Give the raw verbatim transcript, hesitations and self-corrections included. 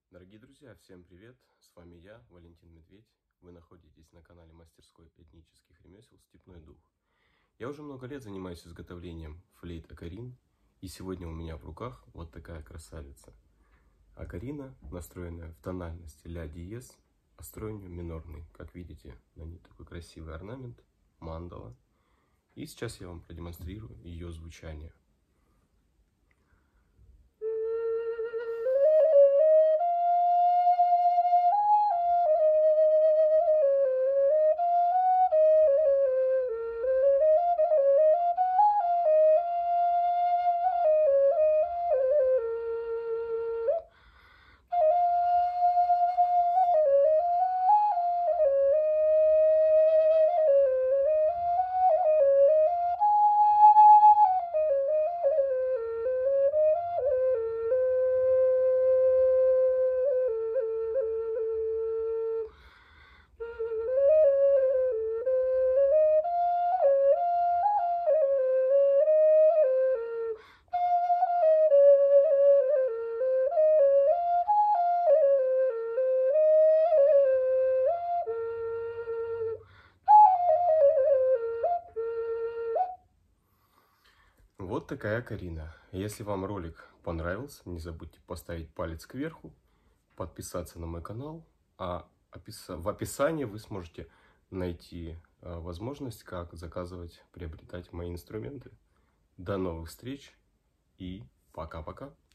Дорогие друзья, всем привет! С вами я, Валентин Медведь. Вы находитесь на канале мастерской этнических ремесел «Степной дух». Я уже много лет занимаюсь изготовлением флейт Окарин, и сегодня у меня в руках вот такая красавица. Окарина, настроенная в тональности ля диез, а строению минорный. Как видите, на ней такой красивый орнамент, мандала. И сейчас я вам продемонстрирую ее звучание. Вот такая окарина. Если вам ролик понравился, не забудьте поставить палец кверху, подписаться на мой канал, а в описании вы сможете найти возможность, как заказывать, приобретать мои инструменты. До новых встреч и пока-пока!